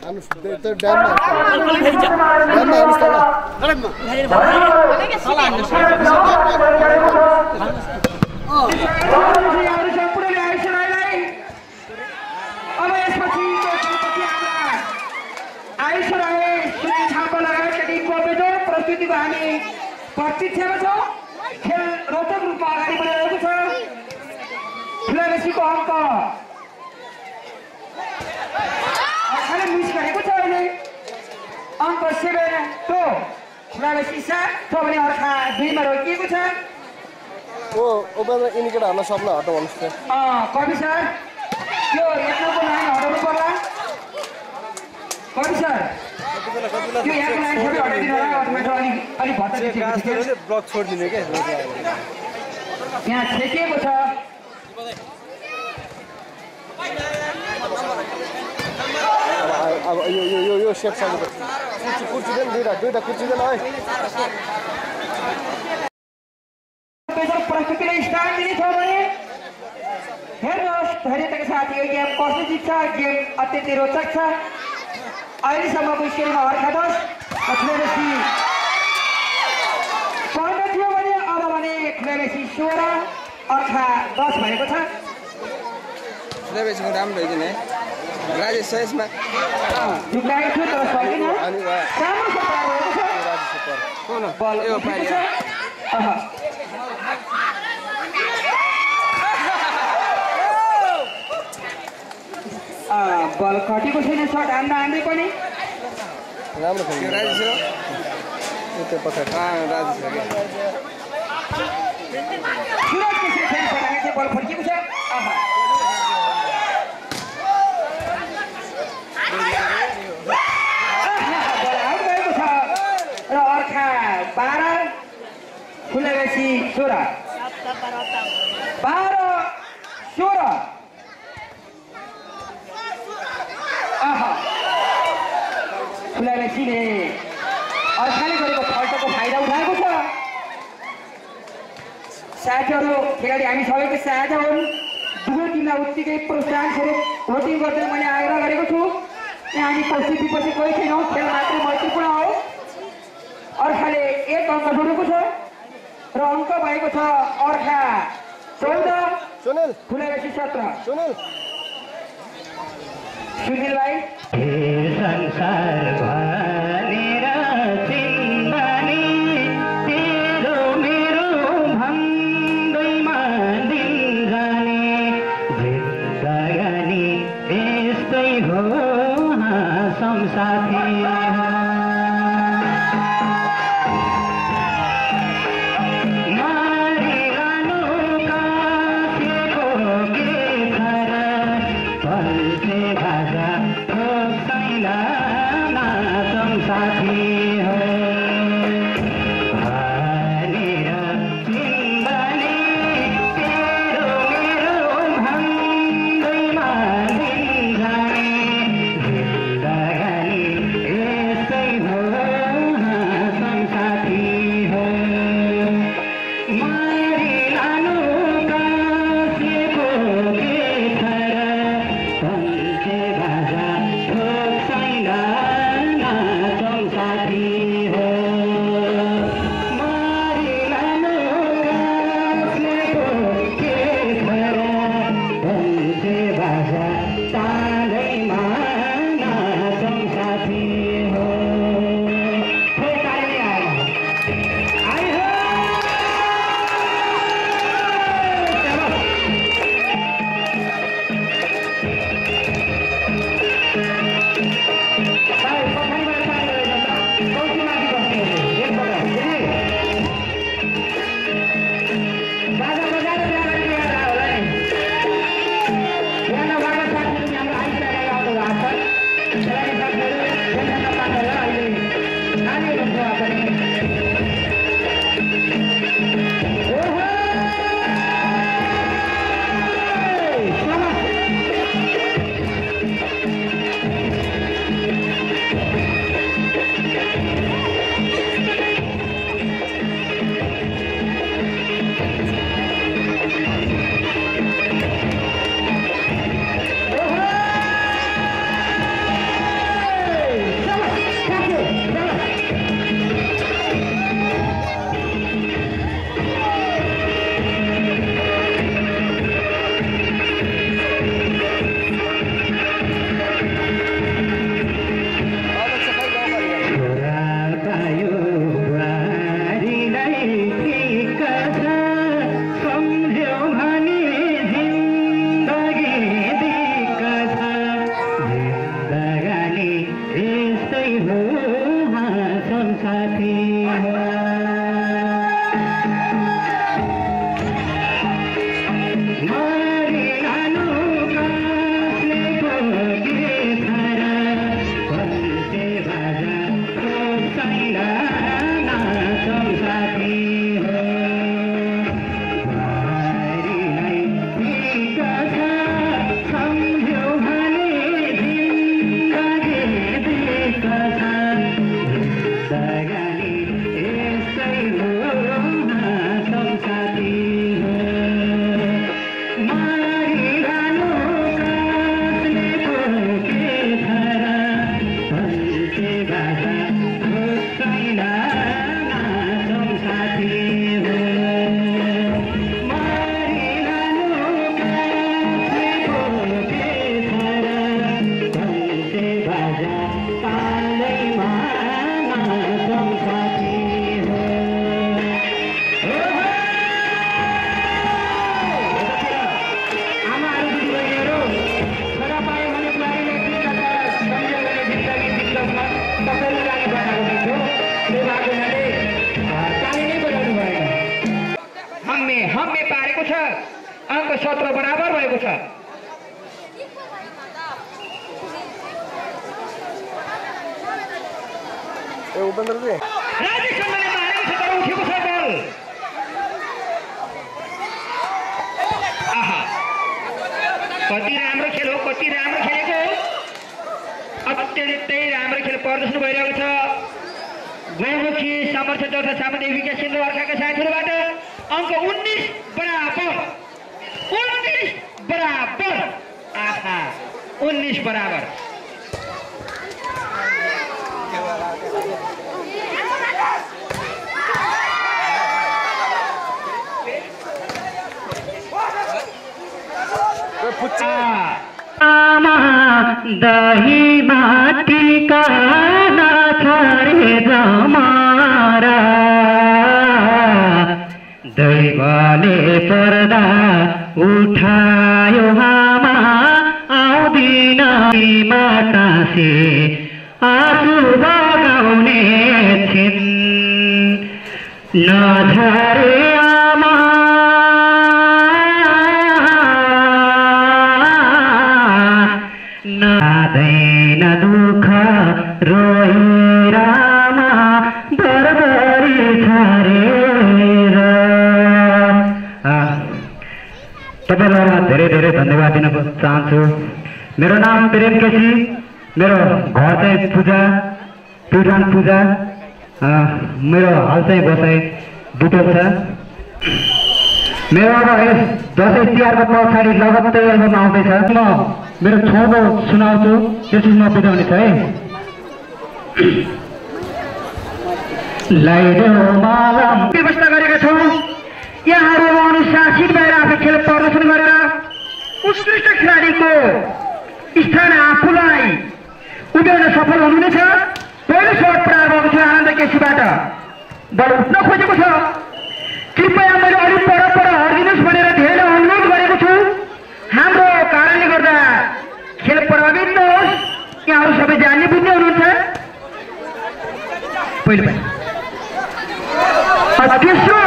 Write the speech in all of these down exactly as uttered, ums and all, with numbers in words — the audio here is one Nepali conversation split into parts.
जानु त्यो ड्याममा ड्याममा हेर्नुहोस् तल अब यसपछि आइसरहे सुनिल थापा लगायतका टिमको बेजोड प्रस्तुतिको हामी प्रतीक्षामा छौँ। खेल रोचक रूपमा अगाडि बढिरहेको छ। ठुलाबेसीको अङ्क खालि मिस गरेको छ। अहिले अङ्क सेभेन टो ठुलाबेसी सात छ भने अर्का दुईमा रोकिएको छ। ओ ओबेला इन्डिकेटरहरुलाई सबलाई हटाउनुहोस् त। अँ कवि सर यो एक नम्बरको लाइन हटाउनु पर्ला। कवि सर त्यो एक लाइन सबै हटाइदिनु होला। अटोमेटिक अलि अलि भत्ता दिएको छ। ब्लक छोडिदिनु के यहाँ छेकिएको छ। अब यो यो यो यो सेप सकेपछि कुर्सी कुर्सी देन दुईटा दुईटा कुर्सी देन है। प्रस्तुतिले स्टार्ट दिने छ भने हेर्नुहोस् धैर्यताका साथ यो गेम कसले जित्छ। गेम अत्यन्तै रोचक छ। अहिलेसम्मको स्कोरमा अर्का दस ठुलाबेसी पन्ध्र थियो भने अब भने ठुलाबेसी सोह्र अर्का दस भएको छ। ठुलाबेसीको राम्रो होइन है राजेश सयसमा झुकाएको थियो तर सकिन। राम्रो सफल भएको छ। बल उठेको छ। बल कटेको छैन। सर्ट हान्दा हान्दै पनि राम्रो खेल्यो राजेश हो त्यो पछाडि राजेश हो क्या सुरजको फेरि फटाएको चाहिँ बल फर्किएको छ। बल आउट भएको छ र अर्का बाह्र ठुलाबेसी सोह्र बाह्र सोह्र। ठुलाबेसीले अर्काले गरेको फल्टको फाइदा उठाएको छ। साथीहरू खेलाडी हामी सबैको साझा हुन्। दुवै टिमलाई उत्तिकै प्रोत्साहन स्वरूप भोटिङ गर्दै मैले आग्रह गरेको छु। यहाँ हामी पछि विपछि कोही छैनौँ। खेल मात्र महत्त्वपूर्ण हो। अर्काले एक अङ्क जोडेको छ र अङ्क भएको छ अर्का चौध सुनिल ठुलाबेसी सत्र। सुनिल सुनिल भाइ संसार भनेर चिन्दानी तेरो मेरो भन्दैमा दिन जाने जिन्दगानी यस्तै हो हाँसौँ साथी। सत्र बराबर भएको छ। ए उपेन्द्र जी राजेश खन्नाले मारेको छ तर उठेको छ बल। आहा कति राम्रो खेल हो, कति राम्रो खेलेको, अत्यन्तै राम्रो खेल प्रदर्शन भइरहेको छ। गोमुखी सामर्थ्य तथा सामान्य विकास केन्द्र अर्काका साथीहरूबाट अङ्क उन्नाइस बराबर उन्नाइस बराबर आहा उन्नाइस बराबर। आमा दही माटीका नाथारे जमारा दैवले पर्दा उठायो आमा आउँदिन माटासे आँसु बगाउने छिन् नझरे आमा नादैन दुःख रोइरामा बरबरी छरेर। तपाईँलाई धेरै धेरै धन्यवाद दिन चाहन्छु। मेरो नाम प्रेम केसी, मेरो घर चाहिँ पूजा प्युठान पूजा, मेरो हाल चाहिँ बसाइ बुटोल छ। मेरो अब यस दसैँ तिहारको पछाडि लगत्तै एल्बम आउँदैछ। म मेरो छोटो सुनाउँछु, त्यसपछि म बिताउने छ है। व्यवस्था गरेका छौँ। यहाँहरू अनुशासित भएर आफै खेल प्रदर्शन गरेर उत्कृष्ट खेलाडीको स्थान आफूलाई उभ्याउन सफल हुनुहुनेछ। पहिलो सर्ट प्रारम्भ भएको छ आनन्द केसीबाट। बल उठ्न खोजेको छ। कृपया मैले अलिक पर पर हरिदिनुहोस् भनेर धेरै अनुरोध गरेको छु। हाम्रो कारणले गर्दा खेल प्रभावित नहोस्। यहाँहरू सबै जान्ने बुझ्ने हुनुहुन्छ। पहिलो तेस्रो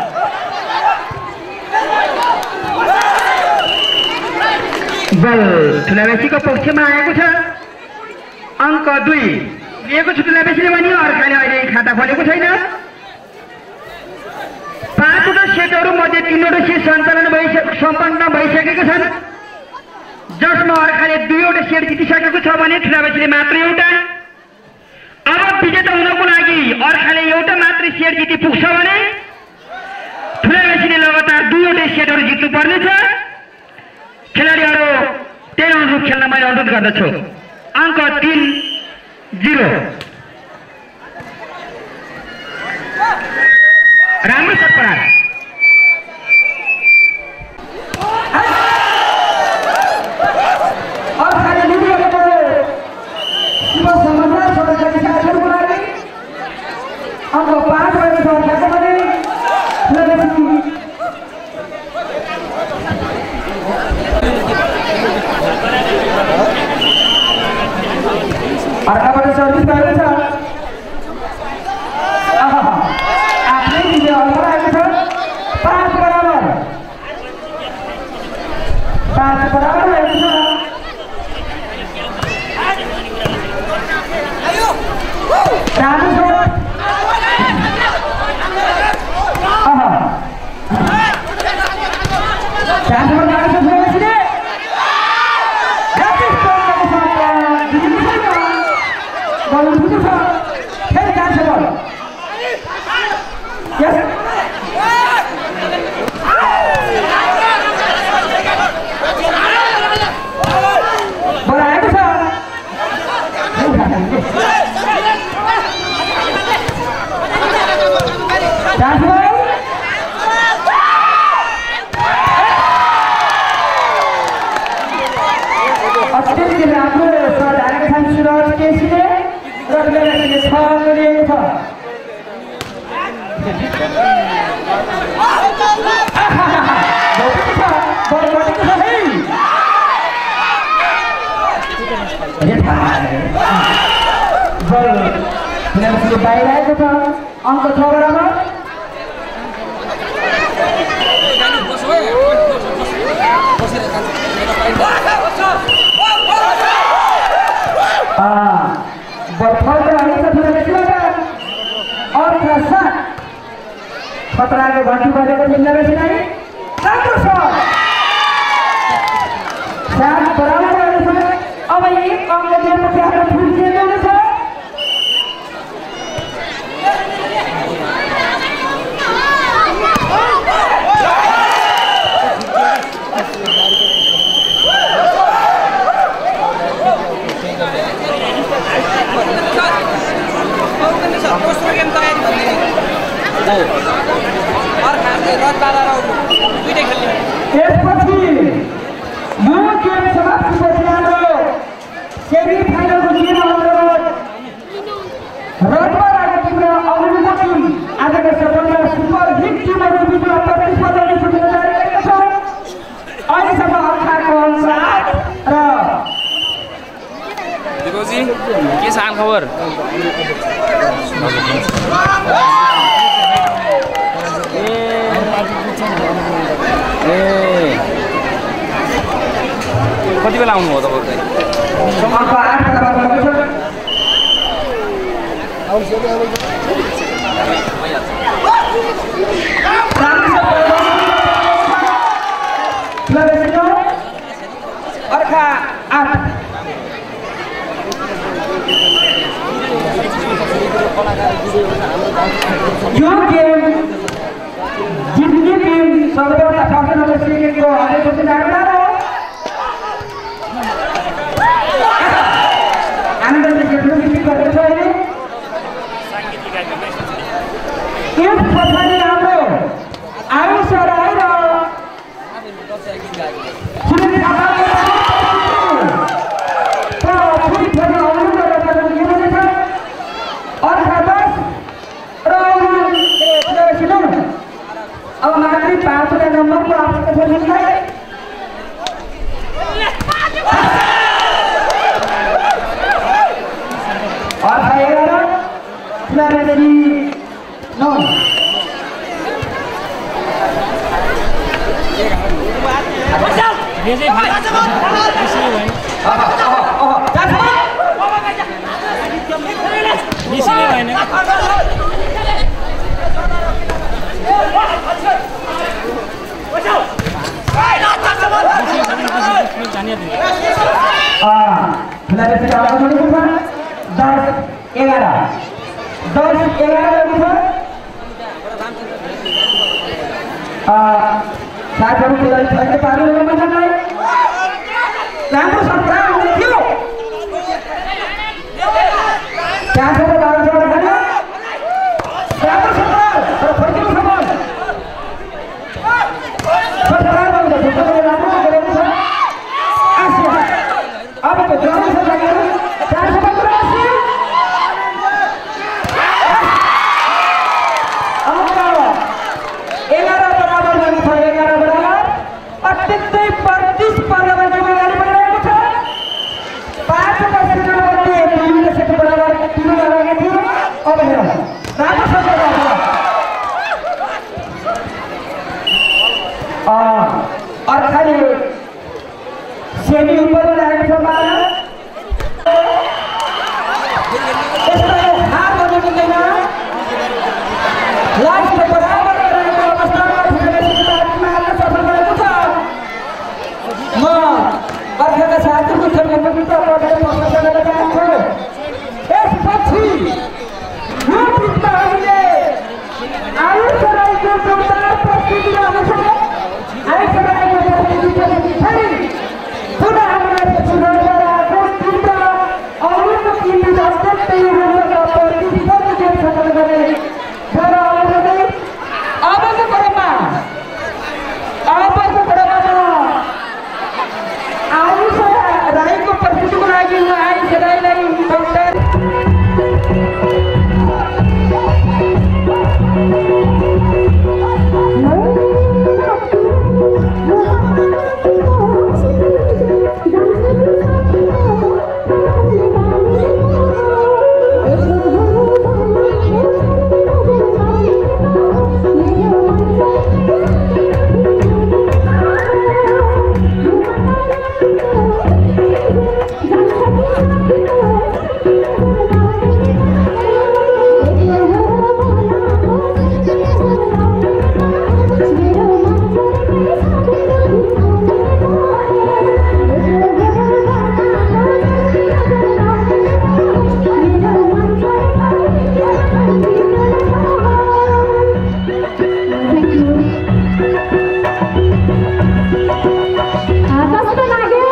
बल ठुलाबेसीको पक्षमा आएको छ। अङ्क दुई लिएको छु ठुलाबेसीले भने अर्काले अहिले खाता खोलेको छैन। पाँचवटा सेटहरू मध्ये तीनवटा सेट सञ्चालन भइसके सम्पन्न भइसकेका छन्, जसमा अर्काले दुईवटा सेट जितिसकेको छ भने ठुलाबेसीले मात्र एउटा। अब विजेता हुनको लागि अर्काले एउटा मात्रै सेट जिति पुग्छ भने ठुलाबेसीले लगातार दुईवटा सेटहरू जित्नु पर्नेछ। खेलाडीहरू त्यही अनुरूप खेल्न मैले अनुरोध गर्दछु। अङ्क तीन जिरो राम्रो छ परार। अर्काबाट सर्भिस भएको छ। आफ्नै विजय अल्फा आएको छ। पाँच बराबर पाँच बराबर भएको छ। राम्रो छ। चान्समा जानु छ ठुलाबेसीले। बल उठ्नु छ। फेरि जान्छ बल। बल आएको छ। जान्छ बल। अत्यन्तै राम्रो सर आएका छन् सुरज केसीले। रविले छ लिएको छ। बाहिर आएको छ। अङ्क छ बराबर। एक अङ्क दिएपछि हाम्रो फुल चेन्ज हुनेछ त्यसपछि यो गेम समाप्तिपछि हाम्रो सेमी फाइनलको गेम अन्तर्गत रडमा लागेको टिम र अग्निको टिम आजको सबभन्दा सुपर हिट टिमहरू बिचमा प्रतिस्पर्धा सुरु गरिरहेका छन् अहिलेसम्म अर्खाको अनुसार र दिपोजी के छ हाल खबर कति बेला आउनुभयो तपाईँ समाप्त आठ बेला भएको छ अर्खा आठ यो गेम जित्ने टिम सबैभन्दा फर्स्ट नम्बर सेकेन्डको हन्ड्रेड पर्सेन्ट आएको आनन्दले जित्नु निश्चित गरेको छ अहिले यस पछाडि हाम्रो आयुष राई र सुनिल थापाको अब मात्रै पाँचवटा नम्बरको आवश्यकता छ जिल्लालाई अर्था एघार चुनावी नौ दस एघार दस एघार साथीहरू अहिले पार्नु मैदानलाई राम्रो सट्टा हुने थियो त्यहाँसम्म राम्रो सट्टा तर फर्किनु समान राम्रो गरेको छ आसिया अब त जरो छ लागेको त्यहाँसम्म पुरा आसिया एघार बराबर भएको छ एघार बराबर अत्यन्तै प्रतिस्पर्धामा जिम्मेवारी बनिरहेको छ पाँचवटा सेटमध्ये दुईवटा सेट बराबर तुलना लागेको थियो अब हेरौँ राम्रो सट्टा अर्थाले सेमी उपरमा लागेको छ माला यसलाई हार गर्नु मिल्दैन लास्ट बराबर रहेको अवस्थामा फिर्नेसिसमा हाल्न सफल भएको छ म अर्काका साथीको छनौटको अगाडि प्रशंसा गर्न चाहन्छु यसपछि यो बिचमा हामीले आयुष राईको जोरदार प्रस्तुति रहनेछ आयुष राईको प्रस्तुतिपछि फेरि पुनः हामीलाई पछि गरेर आएको टिम र अरूको टिम बिच अत्यन्तै रोचक प्रतिस्पर्धा गेम सफल गर्ने तर अवसरले अबको क्रममा अबको क्रममा आयुष राईको प्रस्तुतिको लागि म आयुष राई कस्तो लाग्यो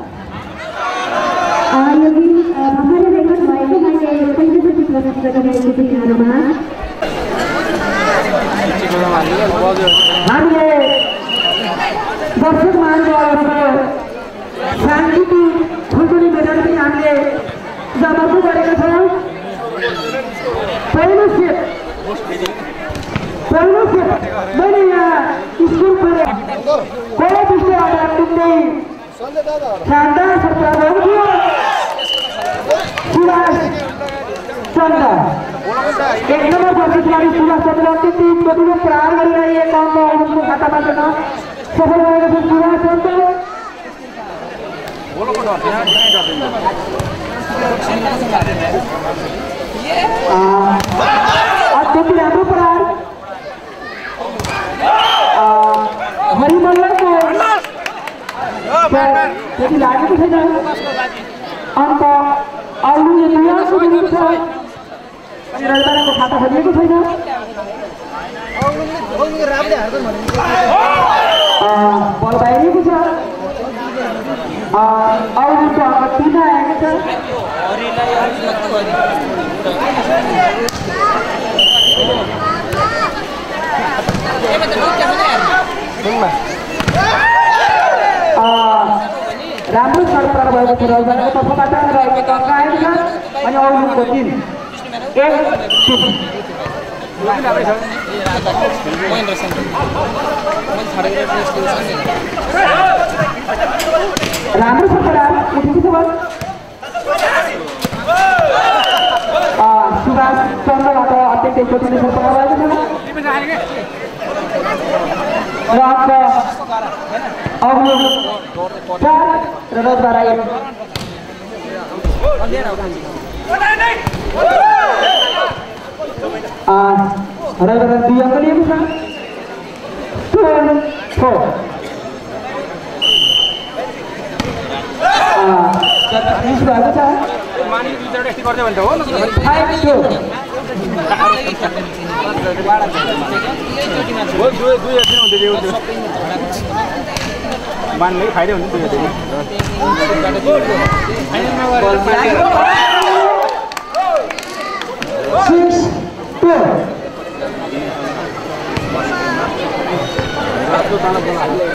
यो गीत भर्खरै रेकर्ड भएको मैले पहिलोचोटि प्रस्तुत गरिरहेको छु यहाँहरूमा हामीले दर्शक महानुभावहरूको सांगीतिक ठुल्ठुली मेडल पनि हामीले जमाएको गरेका छौँ पहिलो सेट पहिलो सेट मैले यहाँ स्कुल पढेँ कोही दृष्टिबाट टुक्दै शानदार सत्कार भएको थियो सुभाष चन्द्र एक नम्बर बसी खेलाडी सुभाष चन्द्र अत्यन्तै प्रतिभा प्रहार गरिरहेका उनको खातामा गर्न सफल भएको छ सुभाष चन्द्र अत्यन्तै राम्रो प्रहार हरिमल्लको त्यति लागेको छैन अन्त अरूले नयाँ सुनेको छ अनि रविवारको खाता खोलिएको छैन बल बाहिरिएको छ अरूको अङ्क तिन आएको छ राम्रो सरकार भएको छ रविवारको तर्फबाट रहेको अङ्क आएको छ अनि अरूको तिन एक तिन राम्रो सरकार उठेको छ सुभाष चन्द्रबाट अत्यन्तै सोचिने सरकार भएको छ र अङ्क अग्लो चार र रजबारा एक रविवार दुई अङ्क लिएको छ ट्वेल्भ फोर बिस भएको छ फाइभ टू मान्ने फाइदा हुन्छ सिक्स टू